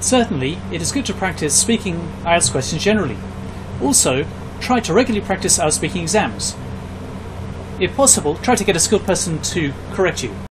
Certainly, it is good to practice speaking IELTS questions generally. Also, try to regularly practice our speaking exams. If possible, try to get a skilled person to correct you.